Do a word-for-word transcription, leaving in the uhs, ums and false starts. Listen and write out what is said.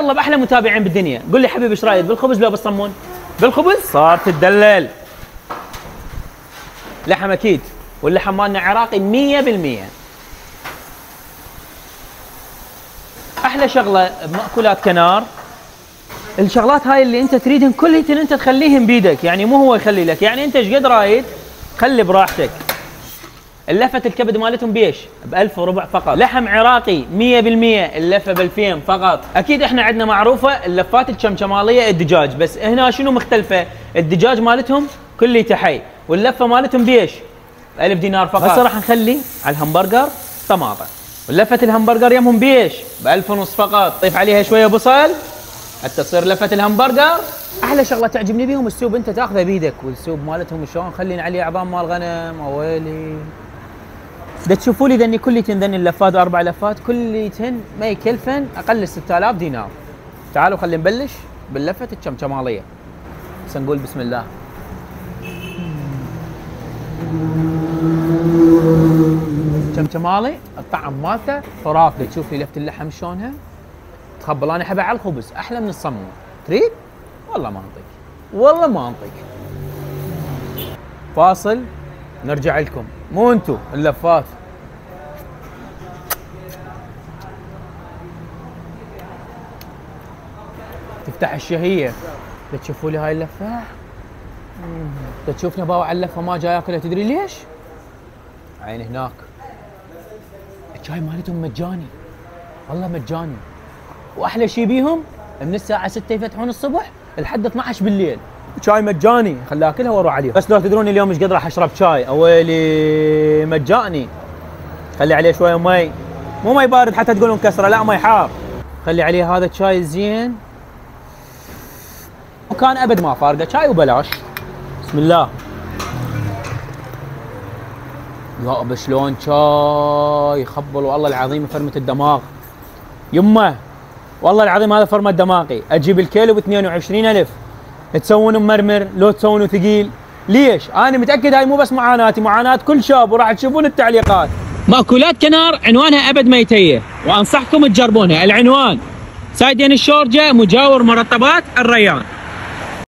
الله باحلى متابعين بالدنيا. قول لي حبيبي ايش رايك بالخبز لو بالصمون؟ بالخبز صار تدلل. لحم اكيد، واللحم مالنا عراقي مية بالمية. احلى شغله بمأكولات كنار الشغلات هاي اللي انت تريدهم كلهن انت تخليهم بيدك، يعني مو هو يخلي لك، يعني انت ايش قد رايد خلي براحتك. اللفه الكبد مالتهم بيش ب ألف وربع فقط. لحم عراقي مية بالمية، اللفه ب ألفين فقط. اكيد احنا عندنا معروفه اللفات الشمشماليه الدجاج، بس هنا شنو مختلفه؟ الدجاج مالتهم كله حي، واللفه مالتهم بيش ألف دينار فقط. هسه راح نخلي على الهمبرجر طماطم، ولفه الهمبرجر يمهم بيش ب ألف ونص فقط. طيف عليها شويه بصل حتى تصير لفه الهمبرجر. احلى شغله تعجبني بيهم السوب انت تاخذه بيدك، والسوب مالتهم شلون خلين عليه عظام مال غنم. اويلي دا تشوفوا لي ذني كليتن ذني اللفات اربع لفات كليتن ما يكلفن اقل ستة آلاف دينار. تعالوا خلينا نبلش باللفه الشمشماليه. بس نقول بسم الله. شمشمالي الطعم مالته خرافي. تشوف لي لفه اللحم شلونها تخبل. انا احبها على الخبز احلى من الصمون. تريد؟ والله ما انطيك، والله ما انطيك. فاصل نرجع لكم، مو انتو اللفات. تفتح الشهيه. تشوفوا لي هاي اللفه، تشوفني باوع على اللفه ما جاي اكلها. تدري ليش؟ عين هناك. الشاي مالتهم مجاني، والله مجاني. واحلى شيء بيهم من الساعه ستة يفتحون الصبح لحد اثنعش بالليل. شاي مجاني، خلي اكلها واروح عليهم. بس لو تدرون اليوم ايش قد راح اشرب شاي. اويلي مجاني. خلي عليه شويه مي، مو مي بارد حتى تقولون كسره، لا مي حار. خلي عليه هذا الشاي الزين، وكان ابد ما فارقه شاي وبلاش. بسم الله. يا ابا شلون شاي خبل، والله العظيم فرمه الدماغ. يمه والله العظيم هذا فرمه دماغي. اجيب الكيلو ب اثنين وعشرين ألف. تسوونه ممرمر لو تسوونه ثقيل. ليش؟ انا متاكد هاي مو بس معاناتي، معاناه كل شاب، وراح تشوفون التعليقات. مأكولات كنار عنوانها ابد ما يتيه، وانصحكم تجربونها. العنوان سايدين الشورجه مجاور مرطبات الريان.